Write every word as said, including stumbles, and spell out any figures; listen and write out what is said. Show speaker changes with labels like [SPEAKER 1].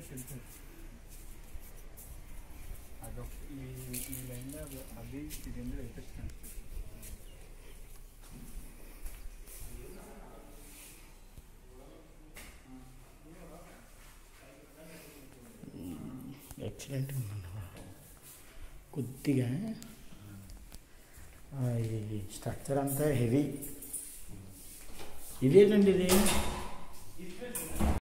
[SPEAKER 1] అదొక ఈ ఈ లైన్లో అది ఇది రెండు లేటెస్ట్
[SPEAKER 2] ఎక్సలెంట్ ఉందన్న కొద్దిగా ఈ స్ట్రక్చర్ అంతా హెవీ. ఇదేంటండి ఇది?